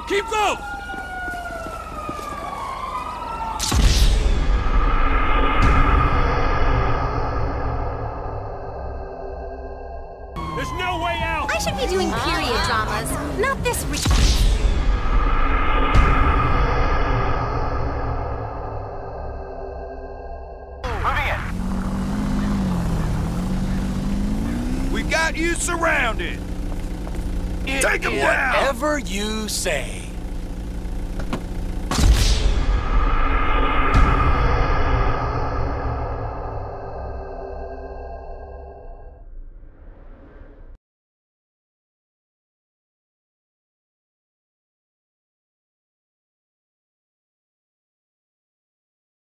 Keep close! There's no way out! I should be doing period dramas, not this We got you surrounded! Take him down! Whatever you say.